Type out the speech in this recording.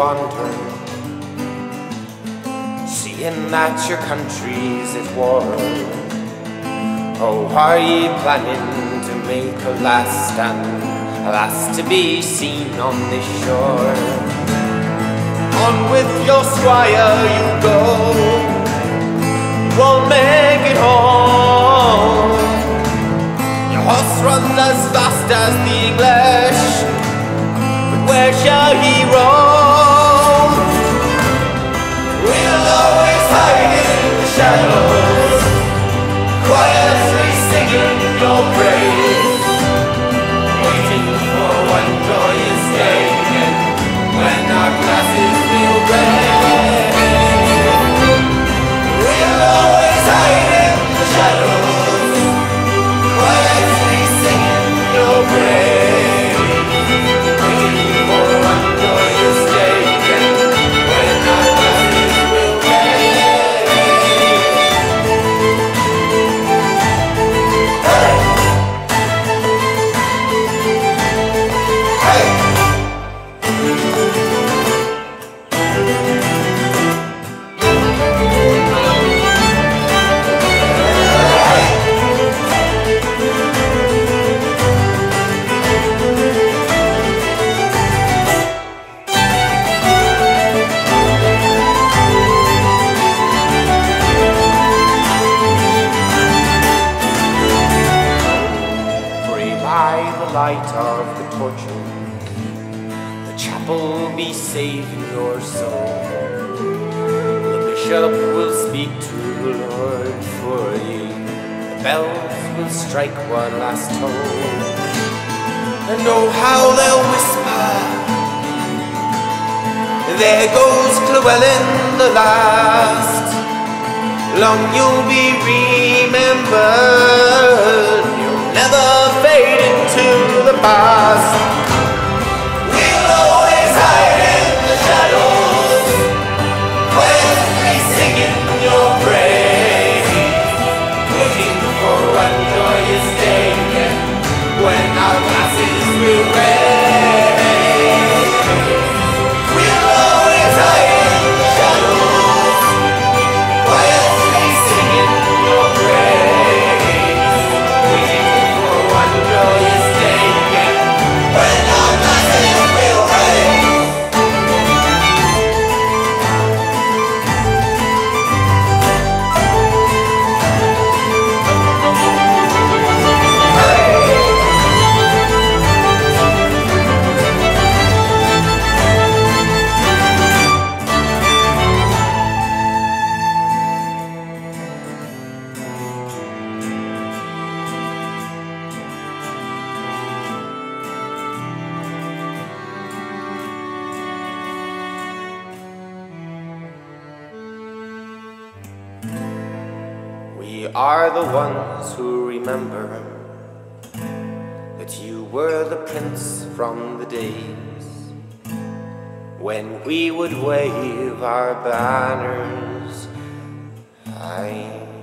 wander, seeing that your country's at war? Oh, are ye planning to make a last stand, a last to be seen on this shore? On with your squire you go, you won't make it home. Your horse runs as fast as the English, but where shall he roam? We'll always hide in the shadows, quietly singing your praise, waiting for one joyous day when our glasses will raise. We'll always hide in the shadows, quietly singing your praise, waiting for one joyous day when our glasses will raise. Hey! Light of the torches, the chapel be saving your soul. The bishop will speak to the Lord for ye, the bells will strike one last toll. And oh, how they'll whisper, there goes Llywelyn the last. Long you'll be remembered, you'll never fade into the past. We'll always hide in the shadows, quietly singing your praise, waiting for one joyous day when our glasses will raise. We'll always hide in the shadows, quietly singing your praise, waiting for one joyous day when our glasses will raise. We are the ones who remember that you were the prince from the days when we would wave our banners high.